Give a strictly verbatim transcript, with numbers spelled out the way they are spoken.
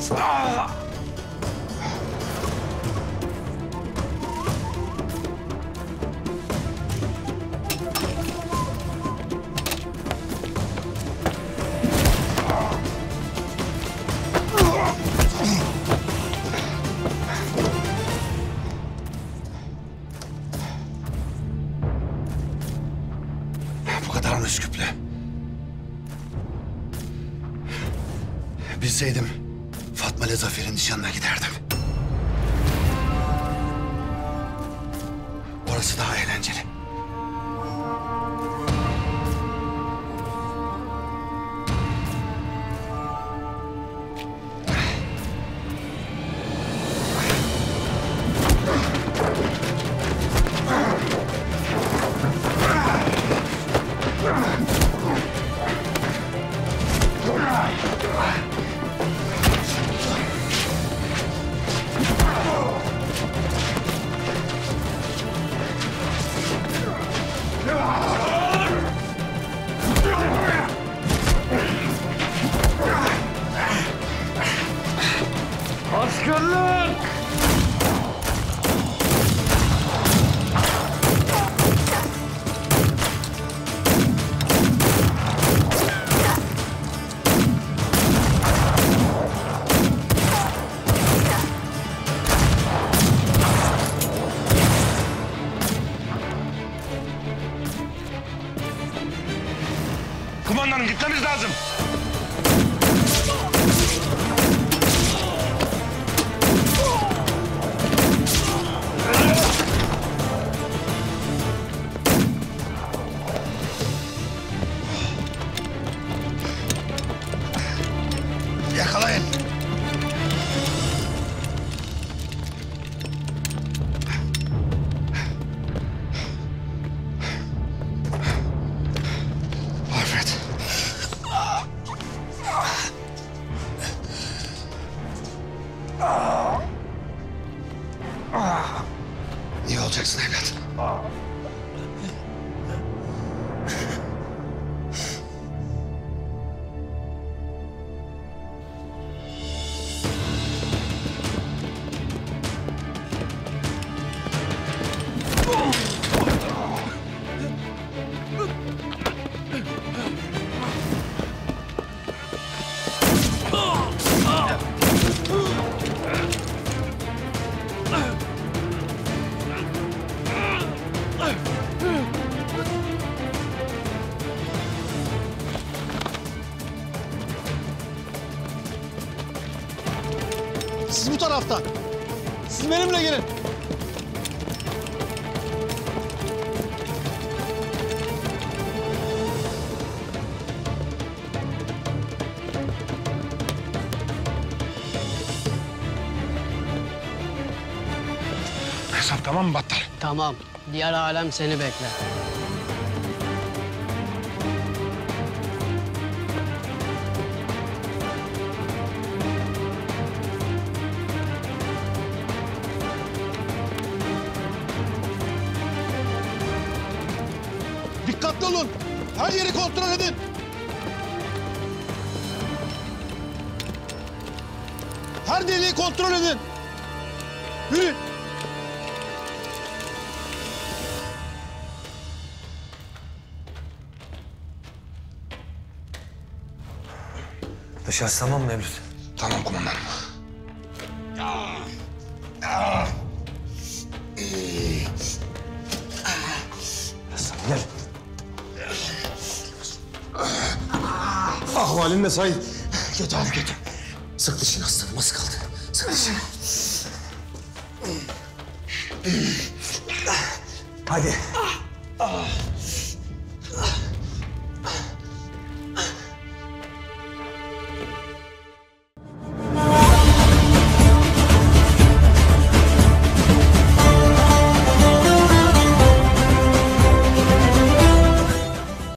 Üsküplü. Bilseydim Fatma ile Zafer'in nişanına giderdim. Orası daha eğlenceli. Askerler! Kumandanım gitmemiz lazım. Yakalayın. Alfred. İyi olacaksın evlat. Siz bu taraftan. Siz benimle gelin. Hesap tamam mı Battal? Tamam. Diğer alem seni bekler. Dikkatli olun. Her yeri kontrol edin. Her deliği kontrol edin. Yürü. Dışarısı tamam mı Mevlüt? Tamam kumandanım. Hasan gel. Ahvalin ne Said? Kötü abi kötü. Sık dişini aslanım, az kaldı. Sık dişini. Hadi.